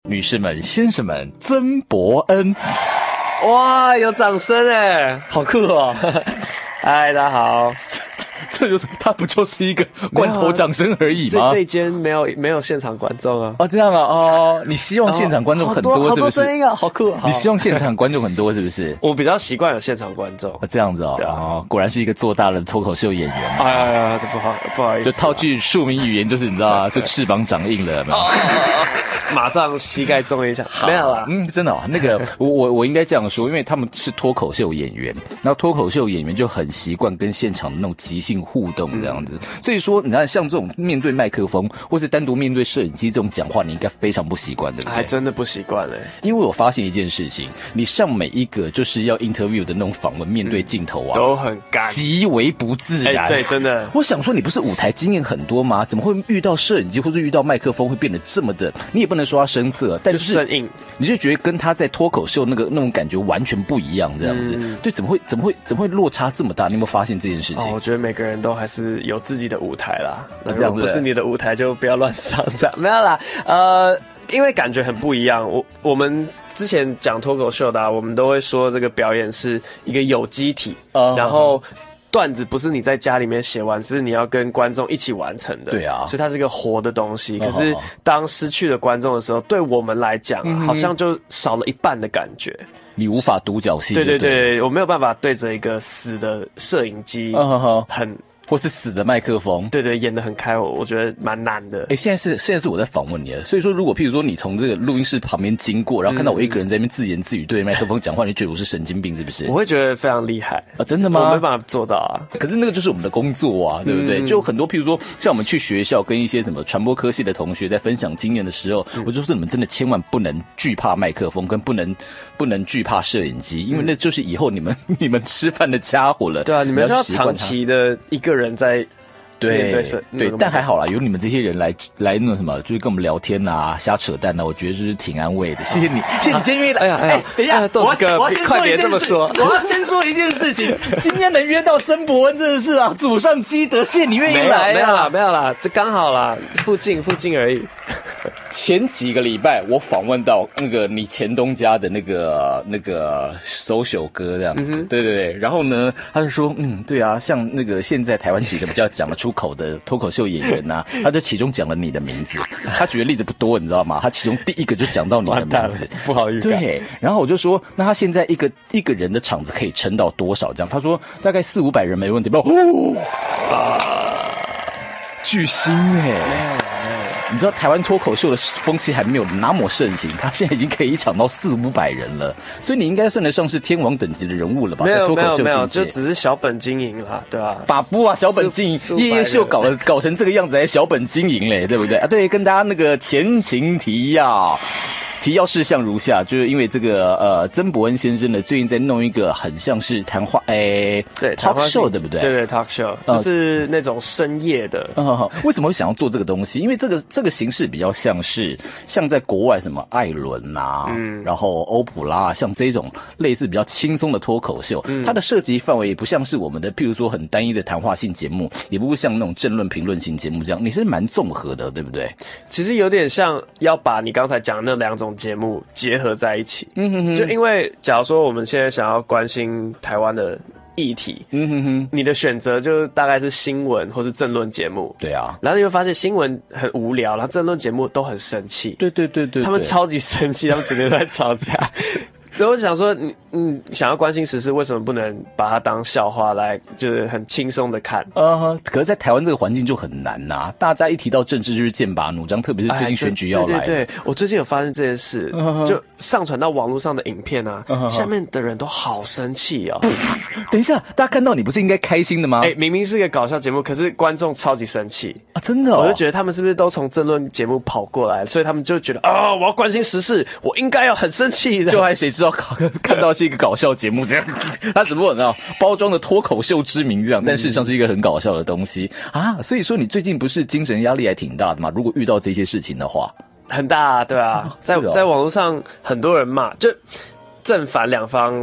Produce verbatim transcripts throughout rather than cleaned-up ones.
女士们、先生们，曾伯恩。 哇，有掌声哎，好酷哦！嗨，大家好。 这就是他不就是一个罐头掌声而已吗？ 这这一间没有没有现场观众啊。 哦，这样啊，哦，你希望现场观众很多，是不是？ 好多声音啊，好酷！ 你希望现场观众很多，是不是？ 我比较习惯有现场观众。 哦，这样子哦， 对啊， 哦，果然是一个做大了脱口秀演员。 哎呀呀，这不好不好意思， 就套句庶民语言，就是你知道吗？就翅膀长硬了，有没有？ 马上膝盖中一下，没有啦。 嗯，真的哦，那个我我我应该这样说，因为他们是脱口秀演员，然后脱口秀演员就很习惯跟现场的那种即兴互动这样子，嗯、所以说你看像这种面对麦克风或是单独面对摄影机这种讲话，你应该非常不习惯，对不对？ 还真的不习惯嘞， 因为我发现一件事情，你上每一个就是要 interview 的那种访问，面对镜头啊， 嗯、都很干， 极为不自然。 欸、对，真的。 我想说，你不是舞台经验很多吗？怎么会遇到摄影机或者遇到麦克风会变得这么的？你也不能说他生涩。但是生硬， 你就觉得跟他在脱口秀那个那种感觉完全不一样，这样子，嗯、对，怎么会怎么会怎么会落差这么大？你有没有发现这件事情？ 哦，我觉得每个人都还是有自己的舞台啦，那这样不是你的舞台就不要乱上，这样没有啦。呃，因为感觉很不一样。我我们之前讲脱口秀的、啊，我们都会说这个表演是一个有机体，哦、然后。段子不是你在家里面写完，是你要跟观众一起完成的。 对啊， 所以它是一个活的东西。可是当失去了观众的时候，对我们来讲、啊嗯，好像就少了一半的感觉。 你无法独角戏。 对对对，我没有办法对着一个死的摄影机，很。 或是死的麦克风， 对对，演得很开，我我觉得蛮难的。 哎、欸，现在是现在是我在访问你了，所以说如果譬如说你从这个录音室旁边经过，然后看到我一个人在那边自言自语对着麦克风讲话，你觉得我是神经病是不是？ 我会觉得非常厉害啊，真的吗？ 我没办法做到啊。 可是那个就是我们的工作啊，对不对？嗯、就很多譬如说像我们去学校跟一些什么传播科系的同学在分享经验的时候，嗯、我就说你们真的千万不能惧怕麦克风，跟不能不能惧怕摄影机，因为那就是以后你们你们吃饭的家伙了。 对啊，你们要长期的一个人在。 对对对，但还好啦，有你们这些人来来那什么，就是跟我们聊天啊、瞎扯淡啊，我觉得就是挺安慰的。谢谢你，谢谢你今天约的。哎呀哎呀，等一下，我要我要先说一件事，我要先说一件事情。今天能约到曾伯恩，真的是啊，祖上积德，谢谢你愿意来。 没有啦，没有啦，这刚好啦，附近附近而已。 前几个礼拜，我访问到那个你前东家的那个那个social哥这样，嗯、对对对，然后呢，他就说，嗯，对啊，像那个现在台湾几个比较讲得出口的脱口秀演员呐、啊，他就其中讲了你的名字，他举的例子不多，你知道吗？他其中第一个就讲到你的名字， 不好意思。 对，然后我就说，那他现在一个一个人的场子可以撑到多少？这样，他说大概四五百人没问题，不要，哦啊，巨星哎、欸。你知道台湾脱口秀的风气还没有那么盛行，他现在已经可以一场到四五百人了，所以你应该算得上是天王等级的人物了吧？ 没有在脱口秀没有没有，就只是小本经营啦，对吧、啊？ 把不啊，小本经营，夜夜秀搞了搞成这个样子，还小本经营嘞，对不对啊？对，跟大家那个前情提要。提要事项如下，就是因为这个呃，曾伯恩先生呢，最近在弄一个很像是谈话，诶， 对 ，talk show 对不对？ 对对 ，talk show 就是那种深夜的。 嗯，好好，为什么会想要做这个东西？因为这个这个形式比较像是像在国外什么艾伦啊，嗯，然后欧普拉啊，像这种类似比较轻松的脱口秀，嗯、它的涉及范围也不像是我们的，譬如说很单一的谈话性节目，也不会像那种政论评论型节目这样，你是蛮综合的，对不对？ 其实有点像要把你刚才讲的那两种节目结合在一起，嗯哼哼，就因为假如说我们现在想要关心台湾的议题，嗯哼哼，你的选择就大概是新闻或是政论节目， 对啊， 然后你会发现新闻很无聊，然后政论节目都很生气， 对对对 对, 对， 他们超级生气，他们整天都在吵架。所以我想说，你嗯，想要关心时事，为什么不能把它当笑话来，就是很轻松的看？ 呃，可是，在台湾这个环境就很难呐、啊。大家一提到政治就是剑拔弩张，特别是最近选举要来、 哎。对对对，我最近有发生这件事，uh-huh. 就上传到网络上的影片啊， uh-huh. 下面的人都好生气哦。 等一下，大家看到你不是应该开心的吗？ 哎，明明是一个搞笑节目，可是观众超级生气啊！真的、哦， 我就觉得他们是不是都从政论节目跑过来，所以他们就觉得啊、哦，我要关心时事，我应该要很生气的。 就还谁知道看到是一个搞笑节目这样，他只不过你知道包装的脱口秀之名这样，但事实上是一个很搞笑的东西、嗯、啊。所以说你最近不是精神压力还挺大的吗？如果遇到这些事情的话， 很大啊，对啊，在、哦、在网络上很多人骂，就正反两方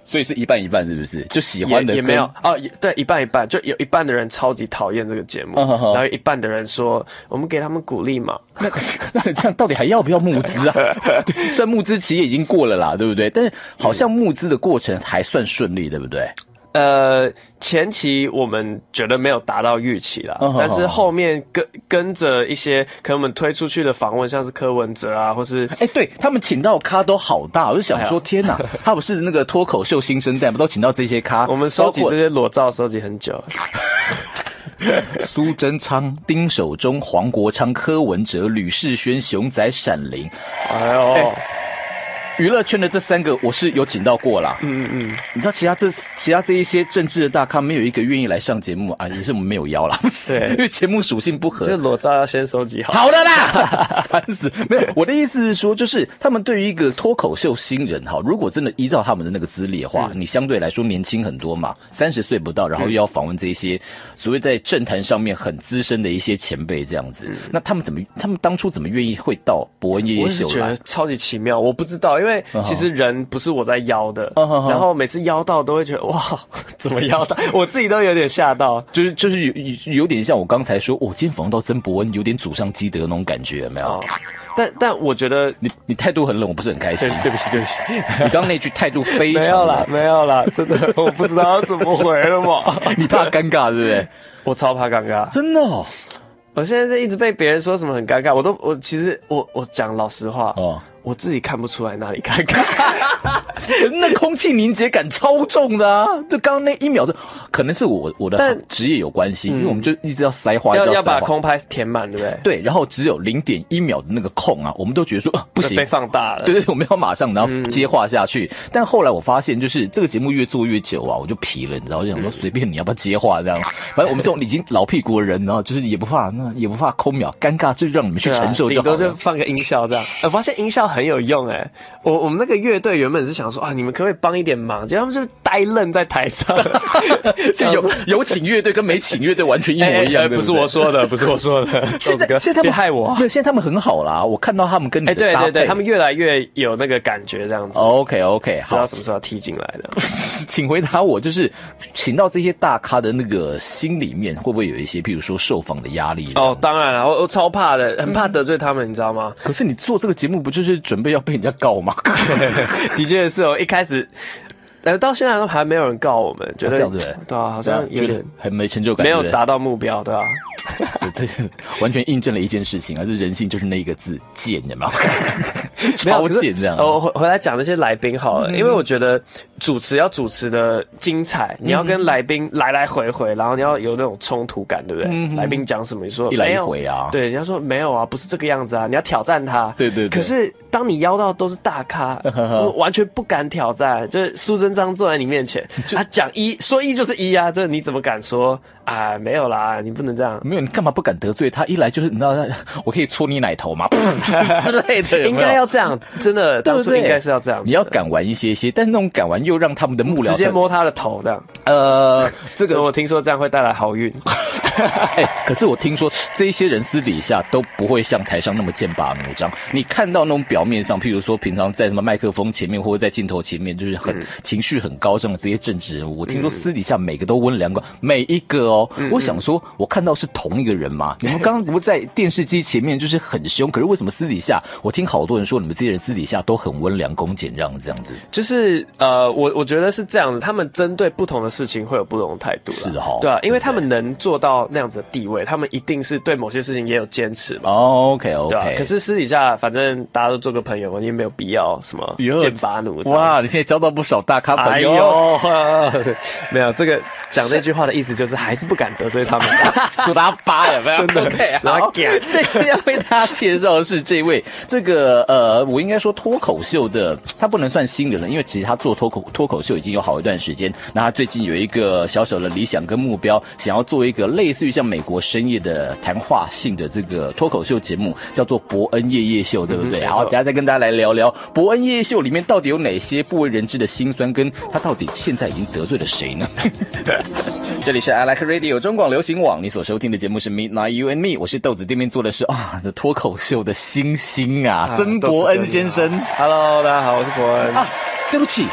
所以是一半一半，是不是？就喜欢的也也没有哦，对，一半一半，就有一半的人超级讨厌这个节目， uh, uh, uh. 然后一半的人说我们给他们鼓励嘛。 那那这样到底还要不要募资啊？对，虽然募资期也已经过了啦，对不对？但是好像募资的过程还算顺利，对不对？ 呃，前期我们觉得没有达到预期啦， oh, 但是后面跟跟着一些可能我们推出去的访问，像是柯文哲啊，或是哎、欸，对他们请到咖都好大，我就想说，天哪，他不是那个脱口秀新生代，不都请到这些咖？ 我们收集这些裸照收集很久。 苏贞昌、丁守中、黄国昌、柯文哲、吕世轩、熊仔、闪灵， 哎呦。欸娱乐圈的这三个我是有请到过啦， 嗯嗯嗯， 你知道其他这其他这一些政治的大咖没有一个愿意来上节目啊，也是我们没有邀啦，对，因为节目属性不合， 这裸照要先收集好。 好的啦，烦死！没有，我的意思是说，就是他们对于一个脱口秀新人，哈，如果真的依照他们的那个资历的话，嗯、你相对来说年轻很多嘛，三十岁不到，然后又要访问这些所谓在政坛上面很资深的一些前辈这样子，嗯、那他们怎么，他们当初怎么愿意会到伯恩夜夜秀来？ 我是觉得超级奇妙，我不知道，因为其实人不是我在邀的，uh huh. 然后每次邀到都会觉得哇，怎么邀到？我自己都有点吓到， 就是就是有有点像我刚才说，我、哦、今天访问到曾伯恩，有点祖上积德那种感觉，有没有？哦、 但但我觉得你你态度很冷，我不是很开心。 对不起对不起， 你刚刚那句态度非常没有啦没有啦，真的我不知道要怎么回了嘛。 你怕尴尬对不对？ 我超怕尴尬， 真的哦。 我现在一直被别人说什么很尴尬，我都我其实我我讲老实话哦。我自己看不出来哪里尴尬， 那空气凝结感超重的啊！就刚刚那一秒的，可能是我我的职业有关系，因为我们就一直要塞话， 要要把空拍填满，对不对？ 对，然后只有零点一秒的那个空啊，我们都觉得说啊不行， 被放大了。 对对，我们要马上然后接话下去。嗯、但后来我发现，就是这个节目越做越久啊，我就疲了，你知道，我就想说随便你要不要接话这样，反正我们这种已经老屁股的人，然后就是也不怕那也不怕空秒尴尬，就让你们去承受就好了。 顶多就放个音效这样。我发现音效很有用哎、欸。我我们那个乐队原本是想说啊，你们可不可以帮一点忙？结果他们就是呆愣在台上， 就有有请乐队跟没请乐队完全一模一样。 欸欸、不是我说的，不是我说的。 现在现在他们害我， 没有，现在他们很好啦。我看到他们跟你的搭配， 欸、对对对，他们越来越有那个感觉，这样子。 OK OK， 知道什么时候踢进来的？ 请回答我，就是请到这些大咖的那个心里面，会不会有一些，譬如说受访的压力？ 哦，当然了，我我超怕的，很怕得罪他们，你知道吗？ 可是你做这个节目，不就是准备要被人家告吗？ 的确是哦，一开始，呃，到现在都还没有人告我们，觉得、 哦、这样对， 对啊，好像有点很没成就感， 没有达到目标，对吧、啊？ 这完全印证了一件事情啊，这人性就是那一个字贱，有没有？超贱这样。 我回回来讲那些来宾好了，嗯、因为我觉得主持要主持的精彩，你要跟来宾来来回回，然后你要有那种冲突感，对不对？嗯、来宾讲什么，你说一来一回啊， 对，人家说没有啊，不是这个样子啊，你要挑战他。 对对对。 可是当你邀到都是大咖，我完全不敢挑战。就是苏贞昌坐在你面前，他讲一说一就是一啊，这你怎么敢说啊？没有啦，你不能这样。 没有，你干嘛不敢得罪他？一来就是你知道，我可以戳你奶头吗？之类的，有没有应该要这样，真的，当初应该是要这样。 你要敢玩一些些，但是那种敢玩又让他们的幕僚直接摸他的头这样。 呃，这个我听说这样会带来好运。 哎、欸，可是我听说这些人私底下都不会像台上那么剑拔弩张。你看到那种表面上，譬如说平常在什么麦克风前面或者在镜头前面，就是很、嗯、情绪很高涨的这些政治人物，我听说私底下每个都温良恭，每一个哦。嗯、我想说，我看到是同一个人吗？你们刚刚不在电视机前面就是很凶，可是为什么私底下我听好多人说你们这些人私底下都很温良恭俭让这样子？ 就是呃，我我觉得是这样子，他们针对不同的事情会有不同的态度。 是哈， 对啊，因为他们能做到那样子的地位，他们一定是对某些事情也有坚持嘛。 哦 ，OK OK， 对啊。可是私底下，反正大家都做个朋友嘛，你也没有必要什么剑拔弩张。 哇，你现在交到不少大咖朋友。 哎呦，没有这个讲这句话的意思就是还是不敢得罪他们。 苏拉巴有没有？ 真的 OK， 好。这次要为大家介绍的是这位，这个呃，我应该说脱口秀的，他不能算新人了，因为其实他做脱口脱口秀已经有好一段时间。那他最近有一个小小的理想跟目标，想要做一个类似于像美国深夜的谈话性的这个脱口秀节目，叫做伯恩夜夜秀，对不对？嗯、好，等一下再跟大家来聊聊伯恩夜夜秀里面到底有哪些不为人知的辛酸，跟他到底现在已经得罪了谁呢？这里是 I Like Radio 中广流行网，你所收听的节目是 Midnight You and Me， 我是豆子，对面坐的是啊，这脱口秀的星星啊，曾伯恩先生。 Hello， 大家好，我是伯恩。 啊，对不起。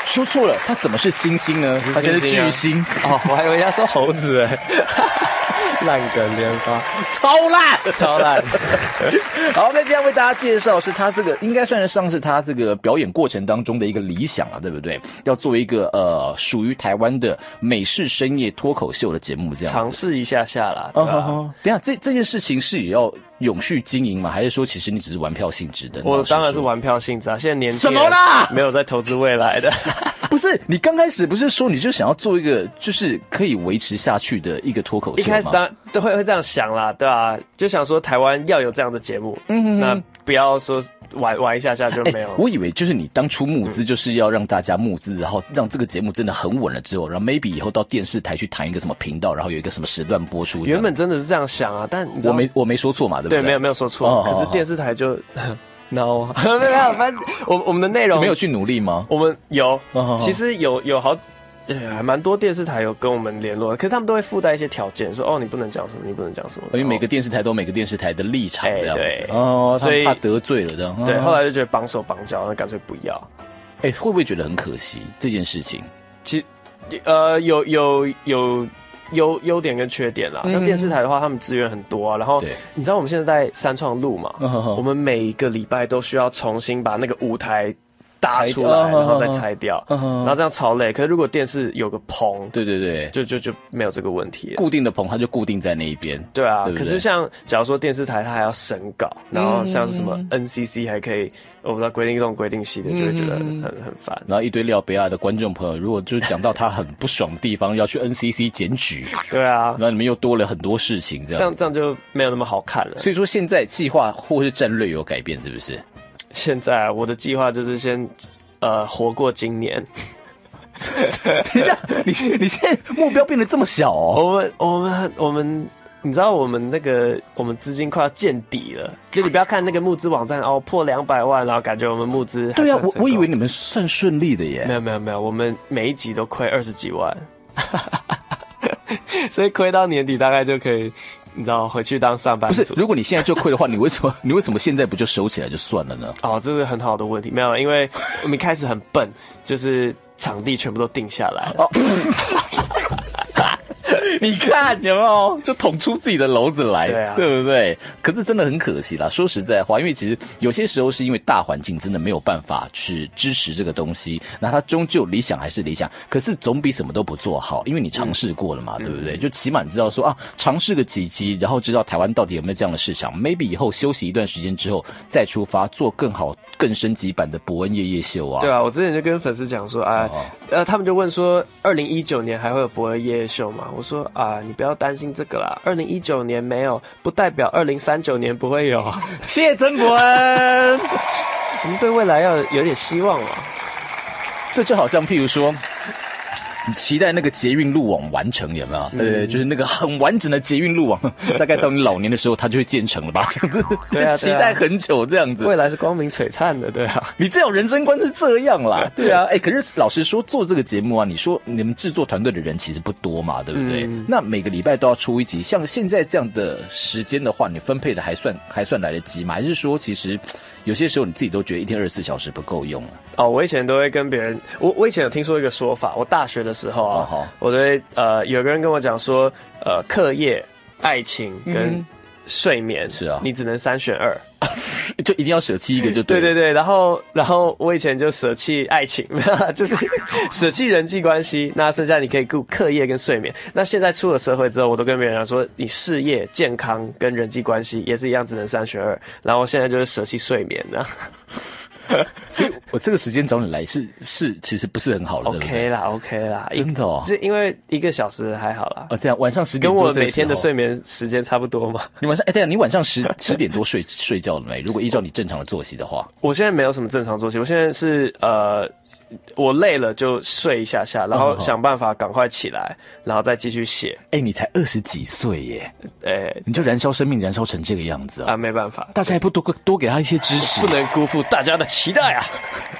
说错了，他怎么是星星呢？他现在是巨星哦，我还以为他说猴子哎，烂梗连发， 超烂， 超烂。 好，那这样为大家介绍是他这个应该算是上是他这个表演过程当中的一个理想啊，对不对？要做一个呃属于台湾的美式深夜脱口秀的节目，这样尝试一下下啦。 哦哦哦，等一下这这件事情是也要永续经营吗？还是说其实你只是玩票性质的？ 我当然是玩票性质啊！现在年轻什么啦？ 没有在投资未来的。 不是，你刚开始不是说你就想要做一个就是可以维持下去的一个脱口秀吗？ 一开始当然都会会这样想啦，对啊，就想说台湾要有这样的节目，嗯哼哼，那不要说玩玩一下下就没有、欸。 我以为就是你当初募资就是要让大家募资，然后让这个节目真的很稳了之后，然后 maybe 以后到电视台去谈一个什么频道，然后有一个什么时段播出。 原本真的是这样想啊，但你知道我没我没说错嘛，对不对？ 对，没有没有说错。 哦、 可是电视台就。no 啊，没有，反正我我们的内容没有去努力吗？ 我们有， 哦、 其实有有好，呃，还蛮多电视台有跟我们联络，可是他们都会附带一些条件，说哦，你不能讲什么，你不能讲什么， 因为每个电视台都有每个电视台的立场这样子， 欸、 哦， 所以怕得罪了这样。 对，后来就觉得绑手绑脚，那干脆不要。 哎、欸，会不会觉得很可惜这件事情？ 其呃，有有有。优优点跟缺点啦，像电视台的话，他们资源很多啊。然后你知道我们现在在三创路嘛，我们每个礼拜都需要重新把那个舞台搭出来，然后再拆掉，然后这样超累。可是如果电视有个棚， 对对对， 就就就没有这个问题了。 固定的棚它就固定在那一边。 对啊， 对对， 可是像假如说电视台它还要审稿，然后像是什么 N C C 还可以。我不知道规定这种规定系的，就会觉得很很很烦。 然后一堆廖北亚的观众朋友，如果就是讲到他很不爽的地方，要去 N C C 检举， 对啊， 然后你们又多了很多事情，这样这样这样就没有那么好看了。 所以说现在计划或是战略有改变，是不是？ 现在我的计划就是先呃活过今年。 等一下，你你现在目标变得这么小哦？ 我们我们我们。你知道我们那个我们资金快要见底了，就你不要看那个募资网站哦破两百万，然后感觉我们募资对啊，我我以为你们算顺利的耶。 没有没有没有，我们每一集都亏二十几万，所以亏到年底大概就可以，你知道回去当上班族。 不是，如果你现在就亏的话，你为什么你为什么现在不就收起来就算了呢？ 哦，这是很好的问题，没有，因为我们一开始很笨，就是场地全部都定下来了。哦你看有没有就捅出自己的篓子来， 对啊， 对不对？可是真的很可惜啦。说实在话，因为其实有些时候是因为大环境真的没有办法去支持这个东西，那它终究理想还是理想，可是总比什么都不做好，因为你尝试过了嘛，嗯、对不对？就起码你知道说啊，尝试个几集，然后知道台湾到底有没有这样的市场 ，maybe 以后休息一段时间之后再出发，做更好、更升级版的伯恩夜夜秀啊。 对啊，我之前就跟粉丝讲说，哎、哦，呃，他们就问说，二零一九年还会有伯恩夜夜秀吗？我说。啊，你不要担心这个啦，二零一九年没有，不代表二零三九年不会有。 谢谢曾伯恩， 我们对未来要有点希望啊。 这就好像譬如说。你期待那个捷运路网完成有没有？嗯、对对，就是那个很完整的捷运路网，大概到你老年的时候，它就会建成了吧？这样子，对啊，期待很久这样子。 未来是光明璀璨的，对啊。 你这种人生观是这样啦，对啊。哎，可是老实说，做这个节目啊，你说你们制作团队的人其实不多嘛，对不对？嗯、那每个礼拜都要出一集，像现在这样的时间的话，你分配的还算还算来得及吗？还是说，其实有些时候你自己都觉得一天二十四小时不够用了？ 哦，我以前都会跟别人，我我以前有听说一个说法，我大学的时候啊，哦、我都会呃，有个人跟我讲说，呃，课业、爱情跟睡眠、嗯、是啊，你只能三选二， 就一定要舍弃一个就对了。 对对对，然后然后我以前就舍弃爱情，就是舍弃人际关系，那剩下你可以顾课业跟睡眠。那现在出了社会之后，我都跟别人讲说，你事业、健康跟人际关系也是一样，只能三选二。然后现在就是舍弃睡眠呢。 所以我这个时间找你来是是其实不是很好的 ，OK 对对啦 ，OK 啦， 真的哦， 是因为一个小时还好啦。 哦，这样晚上十点多跟我每天的睡眠时间差不多嘛。 你晚上哎，对啊，你晚上十十点多睡睡觉了没？如果依照你正常的作息的话， 我现在没有什么正常作息，我现在是呃。我累了就睡一下下，然后想办法赶快起来，然后再继续写。 哎、欸，你才二十几岁耶， 哎、欸， 你就燃烧生命，燃烧成这个样子啊！ 啊，没办法， 大家还不多多给他一些支持， 不能辜负大家的期待啊！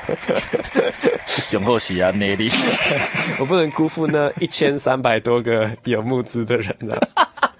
雄厚喜啊，内力， 我不能辜负那一千三百多个有募资的人啊！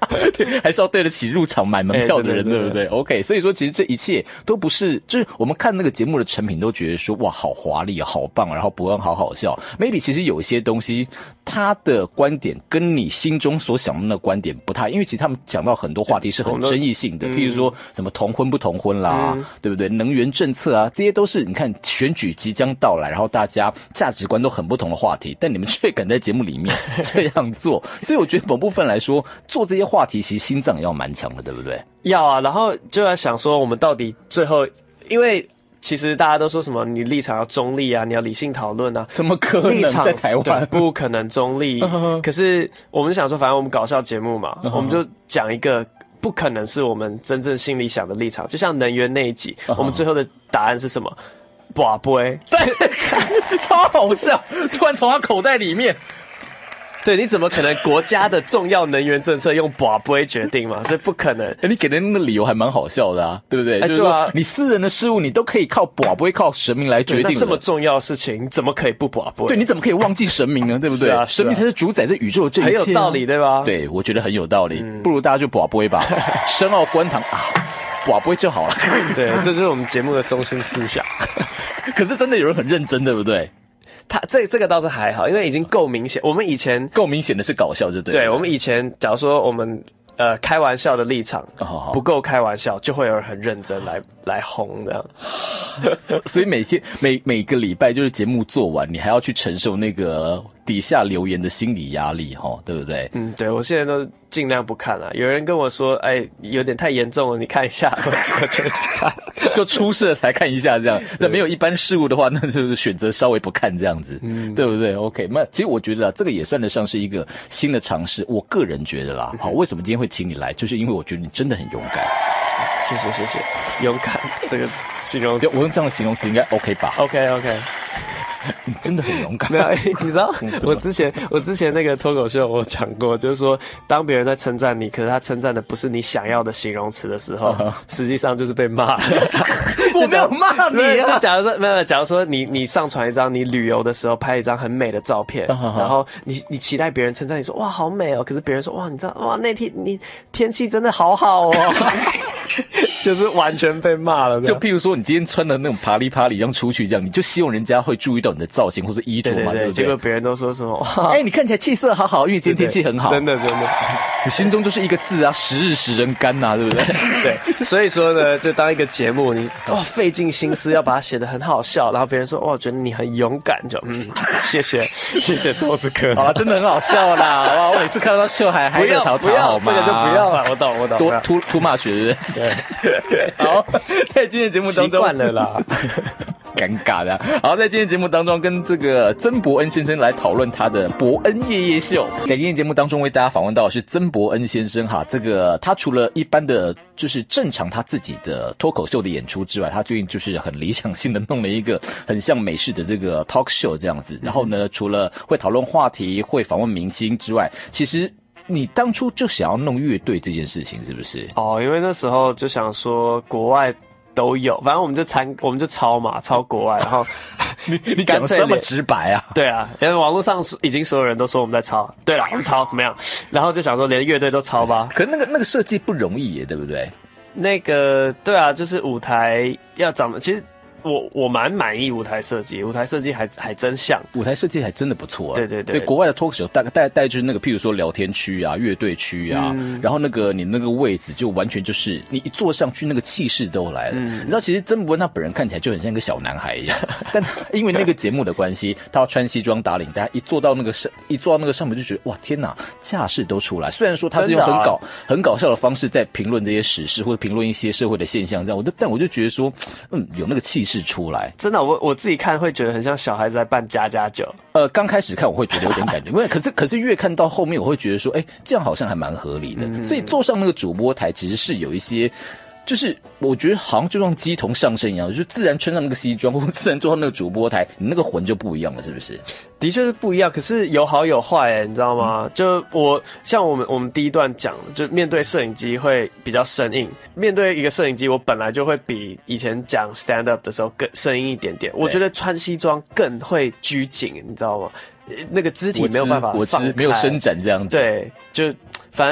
对，还是要对得起入场买门票的人，欸、对不对 ？OK， 所以说其实这一切都不是，就是我们看那个节目的成品都觉得说哇，好华丽，好棒，然后伯恩好好笑。Maybe 其实有一些东西，他的观点跟你心中所想的那个观点不太，因为其实他们讲到很多话题是很争议性的，嗯、譬如说什么同婚不同婚啦，嗯、对不对？能源政策啊，这些都是你看选举即将到来，然后大家价值观都很不同的话题，但你们却敢在节目里面这样做，所以我觉得某部分来说，做这些话题其实心脏也要蛮强的，对不对？ 要啊，然后就在想说，我们到底最后，因为其实大家都说什么，你立场要中立啊，你要理性讨论啊， 怎么可能在台湾不可能中立？可是我们想说，反正我们搞笑节目嘛，我们就讲一个不可能是我们真正心里想的立场，就像能源那一集，我们最后的答案是什么？拔杯， 对，超好笑！突然从他口袋里面。 对，你怎么可能国家的重要能源政策用拔杯决定嘛？所以不可能。 欸、你给的那个理由还蛮好笑的啊，对不对？ 哎、欸， 就是说对啊， 你私人的事务你都可以靠拔杯，靠神明来决定。 那这么重要的事情，你怎么可以不拔杯？ 对，你怎么可以忘记神明呢？对不对？ 是啊， 神明才是主宰这宇宙的这一切、啊， 很有道理，对吧？ 对，我觉得很有道理。嗯、不如大家就拔杯吧，深奥观堂啊，拔杯就好了。 对，这就是我们节目的中心思想。 可是真的有人很认真，对不对？ 他这这个倒是还好，因为已经够明显。我们以前够明显的是搞笑，就对了。 对，我们以前假如说我们呃开玩笑的立场不够开玩笑，就会有人很认真来来轰这样。 所以每天每每个礼拜就是节目做完，你还要去承受那个底下留言的心理压力，哈，对不对？ 嗯，对，我现在都尽量不看了。有人跟我说，哎，有点太严重了，你看一下，我我就去看， 就出事了才看一下这样。那没有一般事物的话，那就是选择稍微不看这样子，嗯，对不对 ？OK， 那其实我觉得啊，这个也算得上是一个新的尝试。我个人觉得啦，好，为什么今天会请你来，就是因为我觉得你真的很勇敢。 谢谢谢谢，勇敢这个形容词， 我用这样的形容词应该 OK 吧 ？OK OK。 你真的很勇敢。 没有，你知道我之前我之前那个脱口秀我讲过，就是说当别人在称赞你，可是他称赞的不是你想要的形容词的时候， uh-huh. 实际上就是被骂。 我没有骂你啊！ 就假如说没有，假如说你你上传一张你旅游的时候拍一张很美的照片， uh-huh. 然后你你期待别人称赞你说哇好美哦，可是别人说哇你知道哇那天你天气真的好好哦。就是完全被骂了。就譬如说，你今天穿的那种啪里啪里这样出去，这样你就希望人家会注意到你的造型或是衣着嘛， 对, 对, 对, 对不对？ 结果别人都说什么？ 哎、欸，你看起来气色好好，因为今天天气很好。 对对真的真的， 你心中就是一个字啊，时日使人干呐、啊，对不对？ 对，所以说呢，就当一个节目，你哇费尽心思要把它写得很好笑，然后别人说哇，我觉得你很勇敢，就嗯，谢谢谢谢豆子哥， 好了，真的很好笑啦！哇，我每次看到秀还还在淘淘好吗？ 这个就不要了，我懂我懂。 多 too too much 对不对？对，好。在今天节目当中， 习惯了啦， 尴尬的。好，在今天节目当中，跟这个曾伯恩先生来讨论他的伯恩夜夜秀。在今天节目当中，为大家访问到的是曾伯恩先生哈。这个他除了一般的就是正常他自己的脱口秀的演出之外，他最近就是很理想性的弄了一个很像美式的这个 talk show 这样子。然后呢，除了会讨论话题、会访问明星之外，其实你当初就想要弄乐队这件事情，是不是？ 哦，因为那时候就想说国外都有，反正我们就参，我们就抄嘛，抄国外，然后你你讲得这么直白啊？ 对啊，因为网络上已经所有人都说我们在抄，对了，我们抄怎么样？然后就想说连乐队都抄吧。 可是那个那个设计不容易耶，对不对？ 那个对啊，就是舞台要长得，其实。我我蛮满意舞台设计，舞台设计还还真像， 舞台设计还真的不错、啊。 对对对， 对国外的脱口秀大概大概大概就是那个，譬如说聊天区啊、乐队区啊、嗯，然后那个你那个位置就完全就是你一坐上去，那个气势都来了、嗯。你知道，其实曾伯恩他本人看起来就很像一个小男孩一样，但因为那个节目的关系，他要穿西装打领带，一坐到那个上一坐到那个上面就觉得哇天哪，架势都出来。虽然说他是用很搞、啊、很搞笑的方式在评论这些时事或者评论一些社会的现象，这样我就但我就觉得说，嗯，有那个气势出来。 真的，我我自己看会觉得很像小孩子在扮家家酒。 呃，刚开始看我会觉得有点感觉，因为可是可是越看到后面，我会觉得说，哎、欸，这样好像还蛮合理的、嗯。所以坐上那个主播台，其实是有一些。就是我觉得好像就像鸡同上身一样，就是自然穿上那个西装，或者自然坐上那个主播台，你那个魂就不一样了，是不是？ 的确是不一样，可是有好有坏哎，你知道吗？嗯、就我像我们我们第一段讲，就面对摄影机会比较生硬，面对一个摄影机，我本来就会比以前讲 stand up 的时候更生硬一点点。我觉得穿西装更会拘谨，你知道吗？那个肢体没有办法放开， 我知，我知没有伸展这样子。 对，就反正。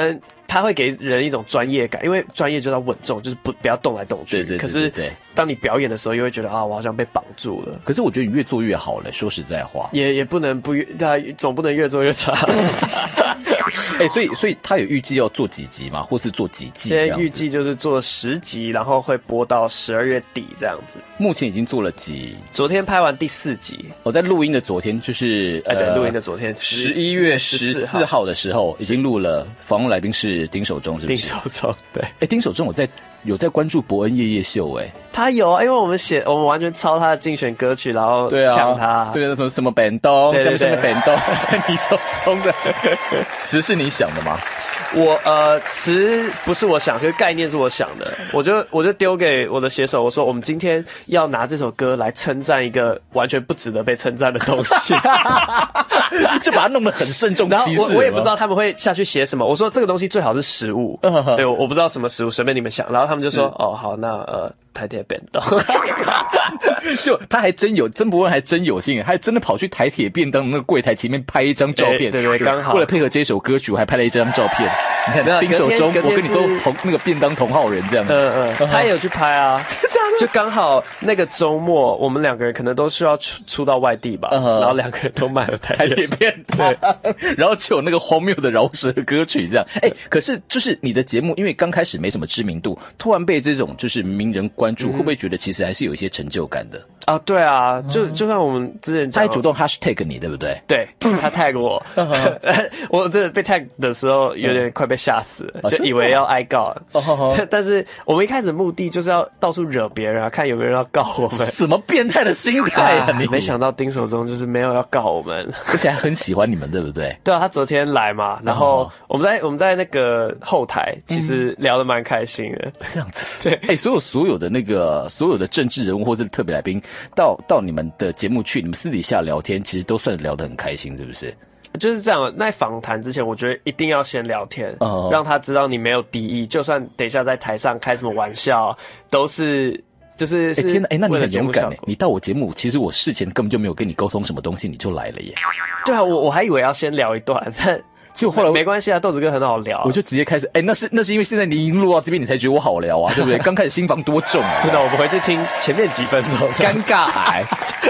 它会给人一种专业感，因为专业就是要稳重，就是不不要动来动去。 对对对对对。 可是当你表演的时候，又会觉得啊，我好像被绑住了。 可是我觉得你越做越好了，说实在话， 也也不能不越，对，总不能越做越差。 哎、欸，所以所以他有预计要做几集吗？或是做几季？ 现在预计就是做十集，然后会播到十二月底这样子。 目前已经做了几？ 昨天拍完第四集。 我、哦、在录音的昨天，就是哎、呃，对，录音的昨天， 十一月十四号的时候，已经录了。访问来宾是丁守中，是不是？ 丁守中，对。 哎、欸，丁守中，我在有在关注伯恩夜夜秀、欸，哎， 他有啊，因为我们写，我们完全抄他的竞选歌曲，然后抢他， 对啊，对，什么什么本东，什么什么本东，在你手中的词是你想的吗？ 我呃词不是我想，可是概念是我想的，我就我就丢给我的写手，我说我们今天要拿这首歌来称赞一个完全不值得被称赞的东西， 就把它弄得很慎重其事。 我我也不知道他们会下去写什么，我说这个东西最好是食物，对，我我不知道什么食物，随便你们想，然后他们就说哦好，那呃台铁便当， 就他还真有曾伯恩还真有心，还真的跑去台铁便当那个柜台前面拍一张照片， 对对，刚好为了配合这首歌曲，我还拍了一张照片。你看丁守中，我跟你都同那个便当同号人这样。 嗯嗯，他也有去拍啊，就刚好那个周末，我们两个人可能都需要出出到外地吧，然后两个人都买了台铁便当， 然后就有那个荒谬的饶舌歌曲这样。哎，可是就是你的节目，因为刚开始没什么知名度，突然被这种就是名人关注，会不会觉得其实还是有一些成就感的？ 啊，对啊，就就像我们之前讲， 他还主动 hashtag 你，对不对？ 对，他 tag 我，我真的被 tag 的时候有点快被吓死了，就以为要挨告了。但但是我们一开始目的就是要到处惹别人啊，看有没有人要告我们。 什么变态的心态啊！你没想到丁守中就是没有要告我们， 而且还很喜欢你们，对不对？ 对啊，他昨天来嘛，然后我们在我们在那个后台其实聊得蛮开心的。 这样子，对，哎，所有所有的那个所有的政治人物或是特别来宾。到到你们的节目去，你们私底下聊天，其实都算聊得很开心，是不是？ 就是这样。在访谈之前，我觉得一定要先聊天，哦、让他知道你没有敌意，就算等一下在台上开什么玩笑，都是就是是。 哎天哪，哎，那你很勇敢哎！你到我节目，其实我事前根本就没有跟你沟通什么东西，你就来了耶。 对啊，我我还以为要先聊一段，但。 结果后来没关系啊，豆子哥很好聊， 我就直接开始。哎、欸，那是那是因为现在你已经录到这边，你才觉得我好聊啊，对不对？刚开始心防多重啊！ 真的，我们回去听前面几分钟， 尴尬癌。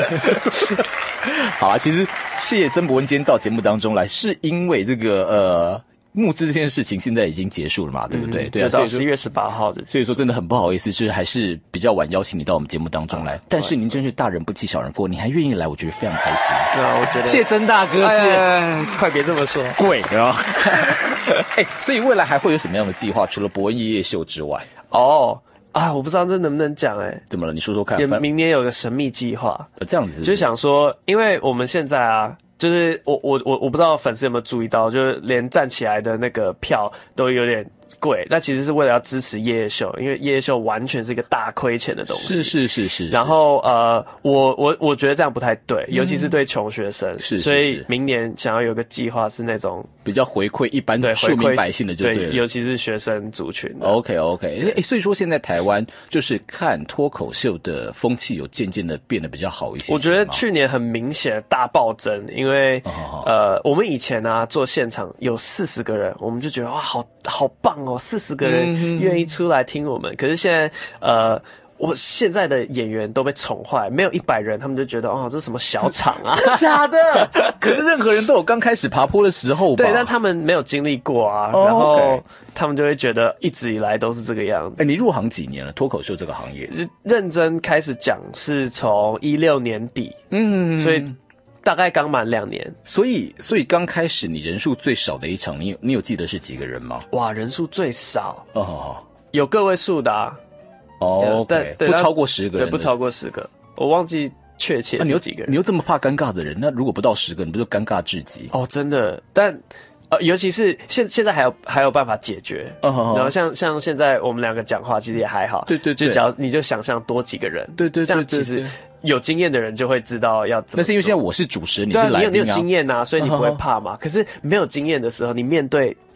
好啊，其实谢谢曾伯恩今天到节目当中来，是因为这个呃。募资这件事情现在已经结束了嘛，对不对？ 嗯、 对啊， 就到十一月十八号的。 所以说真的很不好意思，就是还是比较晚邀请你到我们节目当中来。啊、但是您真是大人不欺小人过，你还愿意来，我觉得非常开心。 对啊，我觉得谢曾大哥，谢谢、 哎，快别这么说， 贵啊！哎，所以未来还会有什么样的计划？除了伯恩夜夜秀之外， 哦。啊，我不知道这能不能讲哎、欸？ 怎么了？你说说看。 明年有个神秘计划、 呃，这样子是不是就是想说，因为我们现在啊，就是我我我我不知道粉丝有没有注意到，就是连站起来的那个票都有点贵，那其实是为了要支持夜夜秀，因为夜夜秀完全是一个大亏钱的东西。 是是是 是, 是。 然后呃，我我我觉得这样不太对，尤其是对穷学生。 嗯、是, 是。 所以明年想要有个计划是那种比较回馈一般庶民百姓的就对了， 对，尤其是学生族群。 OK OK， 哎，所以说现在台湾就是看脱口秀的风气有渐渐的变得比较好一些。 我觉得去年很明显大暴增，因为、哦、呃，我们以前啊做现场有四十个人，我们就觉得哇，好好棒哦，四十个人愿意出来听我们。嗯、可是现在呃。我现在的演员都被宠坏，没有一百人，他们就觉得哦，这是什么小场啊？ 真的假的？可是任何人都有刚开始爬坡的时候吧？ 对，但他们没有经历过啊，哦、然后 okay. 他们就会觉得一直以来都是这个样子。 哎、欸，你入行几年了？脱口秀这个行业， 认真开始讲是从一六年底，嗯，所以大概刚满两年。 所以，所以刚开始你人数最少的一场，你有你有记得是几个人吗？ 哇，人数最少哦， 有个位数的、啊。 哦，对，不超过十个人， 对，不超过十个，我忘记确切是几个人。 你又这么怕尴尬的人，那如果不到十个，你不就尴尬至极？ 哦，真的，但呃，尤其是现现在还有还有办法解决，然后像像现在我们两个讲话，其实也还好， 对对， 就只要你就想象多几个人， 对对， 这样其实有经验的人就会知道要怎么。 那是因为现在我是主持人，你是来宾啊， 你有你有经验啊，所以你不会怕嘛。可是没有经验的时候，你面对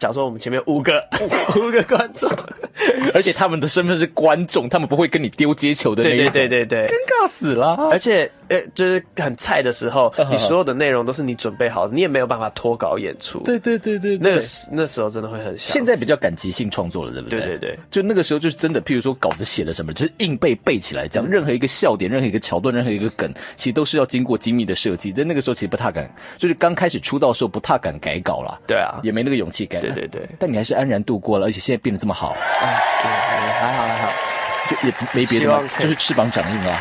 假如说我们前面五个五个观众， 而且他们的身份是观众，他们不会跟你丢接球的那一种， 对对对对对， 尴尬死了。 而且呃，就是很菜的时候，你所有的内容都是你准备好的，你也没有办法脱稿演出。 对对对对， 那个那时候真的会很想死。 现在比较赶即兴创作了，对不对？ 对对对， 就那个时候就是真的，譬如说稿子写了什么，就是硬背背起来这样，任何一个笑点、任何一个桥段、任何一个梗，其实都是要经过精密的设计。在那个时候其实不太敢，就是刚开始出道的时候不太敢改稿啦。 对啊， 也没那个勇气改。 对对对， 但你还是安然度过了，而且现在变得这么好。 啊，对，还好还好， 就也没别的嘛，就是翅膀长硬了。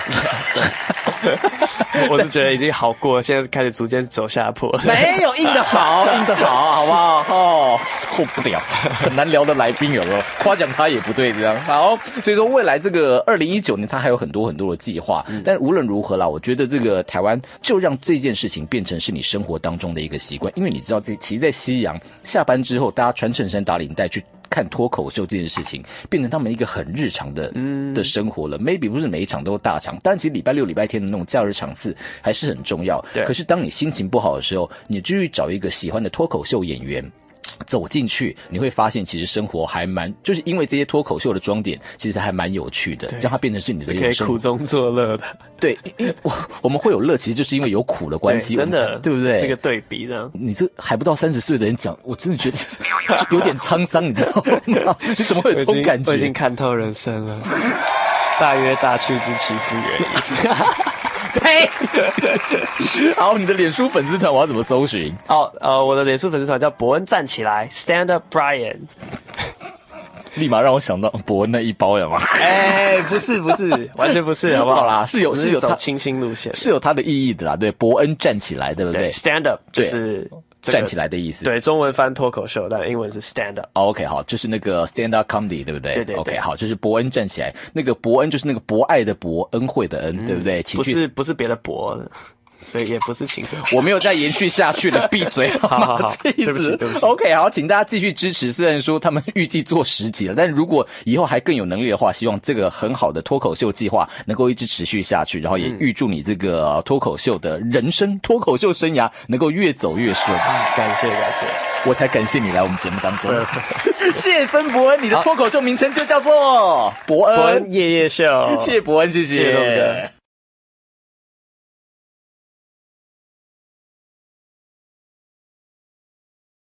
我是觉得已经好过了，现在开始逐渐走下坡。 没有硬的好，硬的好，好不好？哦，受不了，很难聊的来宾有没有？夸奖他也不对，这样好。所以说未来这个二零一九年，他还有很多很多的计划。嗯、但无论如何啦，我觉得这个台湾就让这件事情变成是你生活当中的一个习惯，因为你知道这其实，在西洋下班之后，大家穿衬衫打领带去看脱口秀这件事情，变成他们一个很日常的、嗯、的生活了。maybe 不是每一场都大场，当然其实礼拜六、礼拜天的那种假日场次还是很重要。可是当你心情不好的时候，你就去找一个喜欢的脱口秀演员。走进去，你会发现其实生活还蛮，就是因为这些脱口秀的装点，其实还蛮有趣的，让它变成是你的一种生活， 可以苦中作乐的。 对，因为我我们会有乐，其实就是因为有苦的关系， 真的， 对不对？ 是个对比的。 你这还不到三十岁的人讲，我真的觉得有点沧桑，你知道吗？你怎么会有这种感觉？ 我已经看透人生了，大约大去之其不远。 呸！好，你的脸书粉丝团我要怎么搜寻？ 哦，呃，我的脸书粉丝团叫伯恩站起来 ，Stand Up Brian。 立马让我想到伯恩那一包，有吗？ 哎、欸，不是不是，完全不是，好不好？ 好啦，是有是有他清新路线， 是有它的意义的啦。对，伯恩站起来，对不对 ？Stand Up 就是、这个、 站起来的意思。 对，中文翻脱口秀，但英文是 Stand Up。OK， 好，就是那个 Stand Up Comedy， 对不对？ 对对对。 OK， 好，就是伯恩站起来。那个伯恩就是那个博爱的博，恩惠的恩，嗯、对不对？ 不是不是别的博。所以也不是情深， 我没有再延续下去了，闭嘴！ 好好好，对不起对不起。 OK， 好，请大家继续支持。虽然说他们预计做十集了，但如果以后还更有能力的话，希望这个很好的脱口秀计划能够一直持续下去，然后也预祝你这个脱口秀的人生、脱口秀生涯能够越走越顺。 感谢感谢， 我才感谢你来我们节目当中。谢谢曾伯恩，你的脱口秀名称就叫做伯恩伯恩夜夜秀。 谢谢伯恩，谢谢。 谢谢东哥。